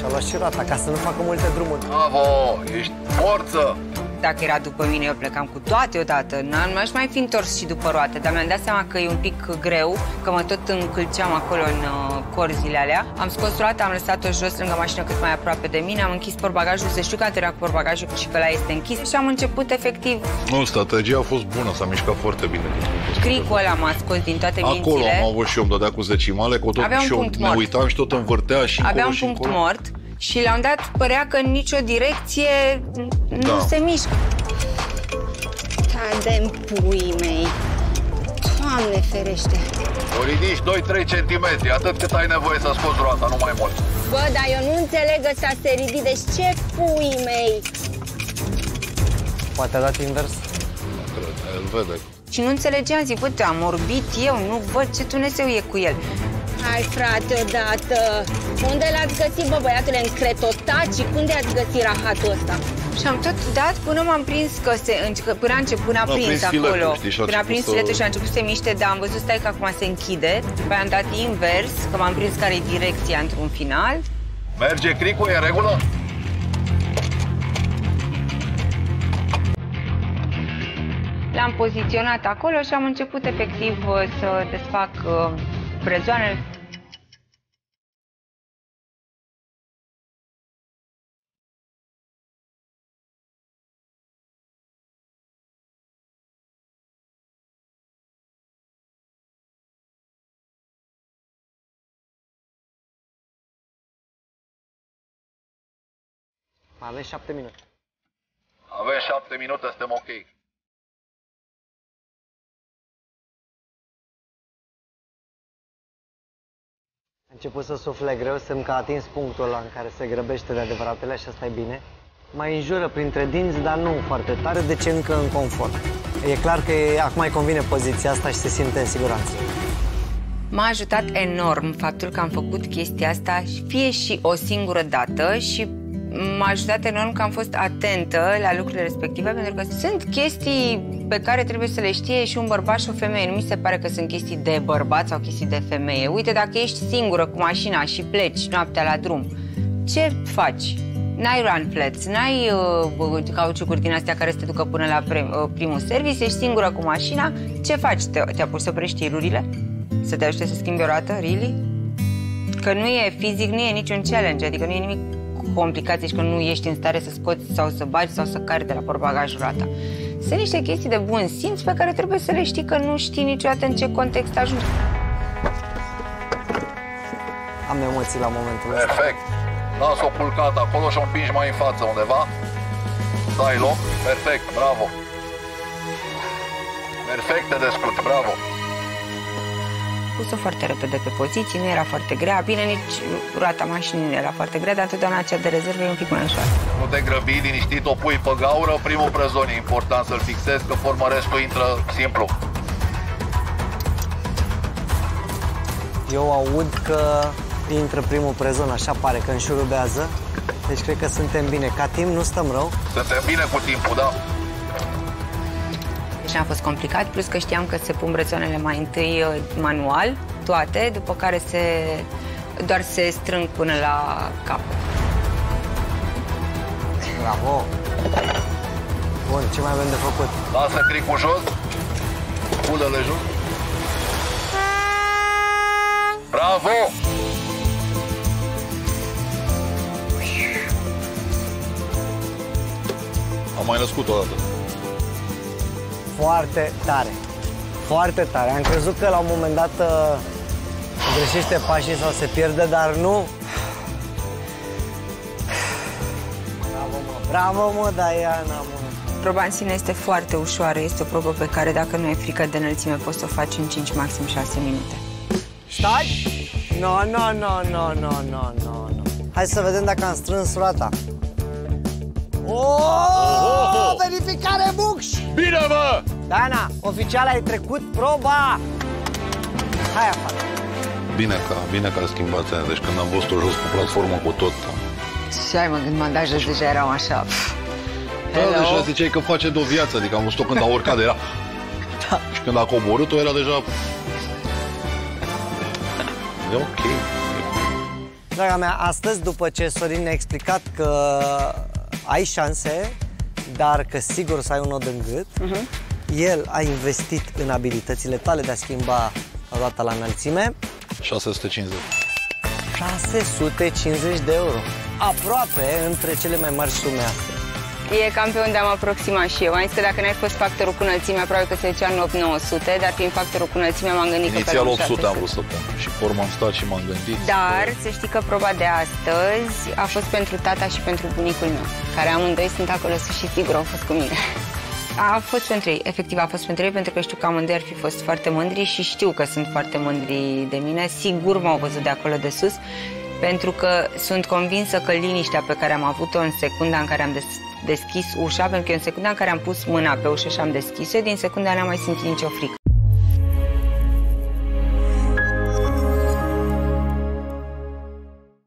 și-a luat și roata, ca să nu facă multe drumuri. Bravo! Ești forță! Dacă era după mine, eu plecam cu toate odată. N-aș mai fi întors și după roate, dar mi-am dat seama că e un pic greu, că mă tot încălceam acolo în corzile alea. Am scos roata, am lăsat-o jos lângă mașină cât mai aproape de mine, am închis portbagajul, să știu că am terminat cu portbagajul și că ăla este închis și am început efectiv... Nu, strategia a fost bună, s-a mișcat foarte bine. Cricul ăla m-a scos din toate mințile. Acolo am avut și eu, îmi dădea cu zecimale, că tot și eu ne uitam și tot învârtea și aveam încolo și punct încolo. mort. Și la un dat părea că în nicio direcție nu se mișcă. Tadem puii mei. Doamne ferește. O ridici 2-3 centimetri, atât cât ai nevoie să scoți roata, nu mai mult. Bă, dar eu nu înțeleg ăsta se ridic. Deci ce puii mei? Poate a dat invers? Nu cred, el vede. Și nu înțelegeam, zic, bă, am orbit eu, nu văd ce Dumnezeu e cu el. Hai, frate, odată. Unde l-ați găsit, bă, băiatule, în Cretotaci? Când ați găsit rahatul ăsta? Și am tot dat până m-am prins că până a prins acolo. Până a prins filetul și a început să se miște, dar am văzut, stai că acum se închide. Păi am dat invers, că m-am prins care e direcția într-un final. Merge cricul, e în regulă? L-am poziționat acolo și am început efectiv să desfac brezoanele. Mai avem 7 minute. Avem 7 minute, suntem ok. A început să sufle greu, semn că a atins punctul ăla în care se grăbește de adevăratele și asta e bine. Mai înjură printre dinți, dar nu foarte tare, deci încă în confort. E clar că acum îi convine poziția asta și se simte în siguranță. M-a ajutat enorm faptul că am făcut chestia asta fie și o singură dată și m-a ajutat enorm că am fost atentă la lucrurile respective, pentru că sunt chestii pe care trebuie să le știe și un bărbat și o femeie. Nu mi se pare că sunt chestii de bărbat sau chestii de femeie. Uite, dacă ești singură cu mașina și pleci noaptea la drum, ce faci? N-ai run flats, n-ai cauciucuri din astea care să te ducă până la primul service, ești singură cu mașina, ce faci? Te apuci să oprești tirurile? Să te ajute să schimbi o roată? Really? Că nu e fizic, nu e niciun challenge, adică nu e nimic complicat, zici că nu ești în stare să scoți sau să bagi sau să cari de la portbagajul roata. Sunt niște chestii de bun simț pe care trebuie să le știi, că nu știi niciodată în ce context ajungi. Am emoții la momentul ăsta. Perfect. Las-o culcat acolo și o împingi mai în față undeva. Dai loc. Perfect. Bravo. Perfect te descurci. Bravo. Pus-o foarte repede pe poziții, nu era foarte grea. Bine, nici roata mașinii nu era foarte grea, dar întotdeauna cea de rezervă e un pic mai ușoară. Nu te grăbi, liniștit, o pui pe gaură. Primul prezon e important să-l fixezi, că formă restul intră simplu. Eu aud că intră primul prezon, așa pare, că înșurubează. Deci cred că suntem bine. Ca timp nu stăm rău. Suntem bine cu timpul, da? Și a fost complicat, plus că știam că se pun brețoanele mai întâi manual, toate, după care doar se strâng până la capăt. Bravo! Bun, ce mai avem de făcut? Lasă cricul jos. Pulă-le jos. Bravo! Am mai născut o dată. Foarte tare. Foarte tare. Am crezut că la un moment dat greșește pașii sau se pierde, dar nu. Bravo, mă. Bravo, mă, Diana, mă. Proba în sine este foarte ușoară, este o probă pe care dacă nu ai frică de înălțime poți să o faci în 5, maxim 6 minute. Stai! No. Hai să vedem dacă am strâns roata. Oh! Verificare Bucș! Bine, mă! Diana, oficial ai trecut proba! Hai afară! Bine că a schimbat aia. Deci când am văzut-o jos pe platformă cu tot. Și ai, mă, când m-am dat jos, deja eram așa. Da, deja ziceai că face de o viață. Adică am văzut-o când a urcat, era... Da. Și când a coborât-o, era deja... E ok. Draga mea, astăzi, după ce Sorin ne-a explicat că ai șanse, dar că sigur să ai un nod în gât, el a investit în abilitățile tale de a schimba roata la înălțime. 650. 650 de euro. Aproape între cele mai mari sume astea. E cam pe unde am aproximat și eu. Am zis că dacă n-ai fost factorul cu înălțimea, probabil că se ducea în 800-900, dar prin factorul cu înălțimea m-am gândit inițial că pe 800 am vrut să pun. Și pe urmă am stat și m-am gândit. Dar să știi că proba de astăzi a fost pentru tata și pentru bunicul meu, care amândoi sunt acolo și sigur au fost cu mine. A fost pentru ei, efectiv a fost pentru ei, pentru că știu că amândoi ar fi fost foarte mândri și știu că sunt foarte mândri de mine. Sigur m-au văzut de acolo de sus, pentru că sunt convinsă că liniștea pe care am avut-o în secunda în care am deschis ușa, pentru că în secunda în care am pus mâna pe ușă și am deschis-o, din secunda n-am mai simțit nicio frică.